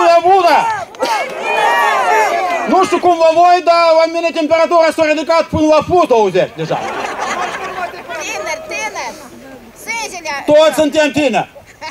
Працює буде! Ну, що кум вовой, да, вам мене температура 40 пункта фута уже лежать. Тинер, сизеля. Точно тинер.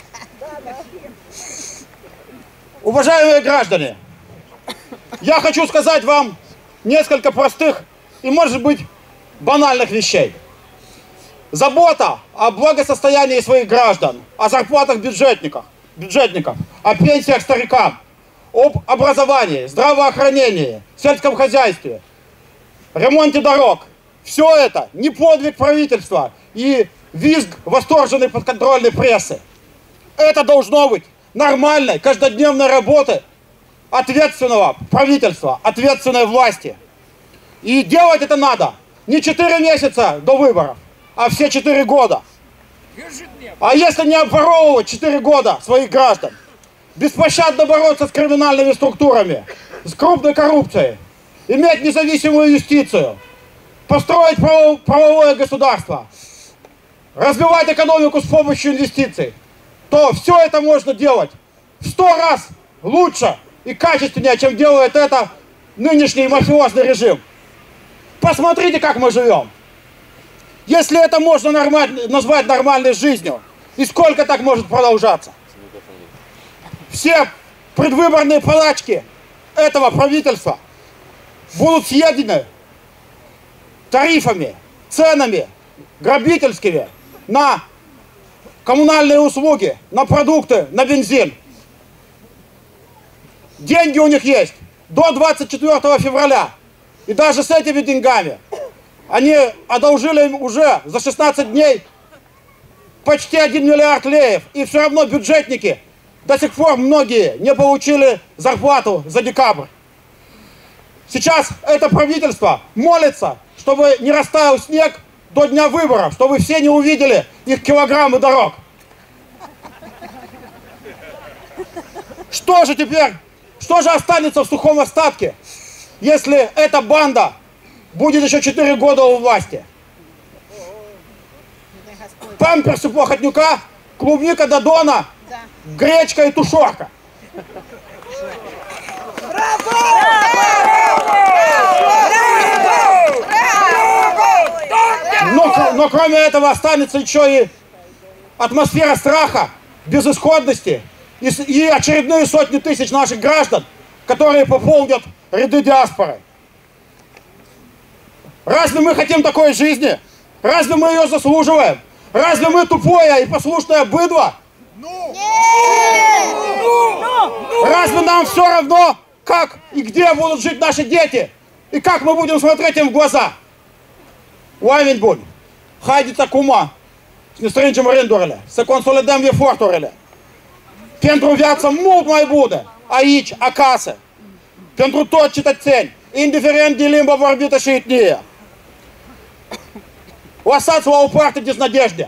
Уважаемые граждане, я хочу сказать вам несколько простых и, может быть, банальных вещей. Забота о благосостоянии своих граждан, о зарплатах бюджетников, о пенсиях старикам, об образовании, здравоохранении, сельском хозяйстве, ремонте дорог. Все это не подвиг правительства и визг восторженной подконтрольной прессы. Это должно быть нормальной, каждодневной работы ответственного правительства, ответственной власти. И делать это надо не 4 месяца до выборов, а все 4 года. А если не обворовывать 4 года своих граждан, беспощадно бороться с криминальными структурами, с крупной коррупцией, иметь независимую юстицию, построить правовое государство, развивать экономику с помощью инвестиций, то все это можно делать в 100 раз лучше и качественнее, чем делает это нынешний мафиозный режим. Посмотрите, как мы живем. Если это можно назвать нормальной жизнью, и сколько так может продолжаться? Все предвыборные подачки этого правительства будут съедены тарифами, ценами грабительскими на коммунальные услуги, на продукты, на бензин. Деньги у них есть до 24 февраля. И даже с этими деньгами они одолжили им уже за 16 дней почти 1 миллиард леев. И все равно бюджетники до сих пор многие не получили зарплату за декабрь. Сейчас это правительство молится, чтобы не растаял снег до дня выборов, чтобы все не увидели их килограммы дорог. Что же теперь, что же останется в сухом остатке, если эта банда будет еще 4 года у власти? Памперсы Плохотнюка, клубника Додона, гречка и тушенка. Но кроме этого останется еще и атмосфера страха, безысходности и очередные сотни тысяч наших граждан, которые пополнят ряды диаспоры. Разве мы хотим такой жизни? Разве мы ее заслуживаем? Разве мы тупое и послушное быдло? Разве нам все равно, как и где будут жить наши дети? И как мы будем смотреть им в глаза? Oameni buni, haideți acum să ne strângem rândurile, să consolidăm eforturile pentru o viață mult mai bună, aici, acasă, pentru toți cetățeni, indiferent de limba vorbită și etnie. Lăsați la o parte deznădejdea.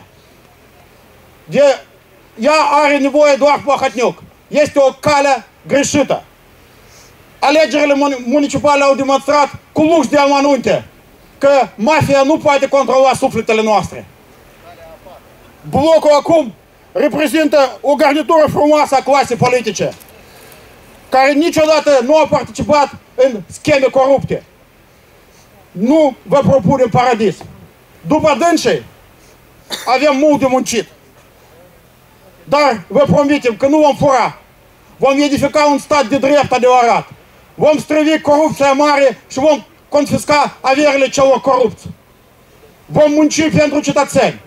Ea are nevoie doar Plahotniuc. Este o cale greșită. Alegerile municipale au demonstrat cu lux de amănunte că mafia nu poate controla sufletele noastre. Blocul acum reprezintă o garnitură frumoasă a clasei politice, care niciodată nu a participat în scheme corupte. Nu vă propunem paradis. După dânsii avem mult de muncit. Dar vă promitem că nu vom fura. Vom edifica un stat de drept adevărat. Vom strivi corupția mare și vom confisca averile celor corupți. Vom munci pentru cetățeni.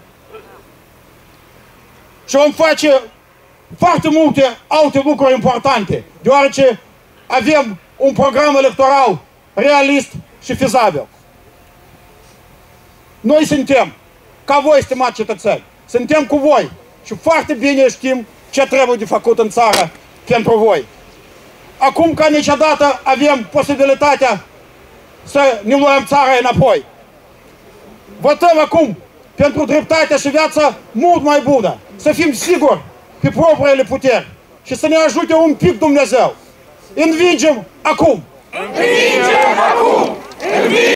Și vom face foarte multe alte lucruri importante, deoarece avem un program electoral realist și fezabil. Noi suntem, ca voi, stimați cetățeni, suntem cu voi și foarte bine știm ce trebuie de făcut în țară pentru voi. Acum, ca niciodată, avem posibilitatea să ne luăm țara înapoi. Votăm acum pentru dreptatea și viața mult mai bună, să fim siguri pe propriile puteri și să ne ajute un pic Dumnezeu. Învingem acum! Învingem acum!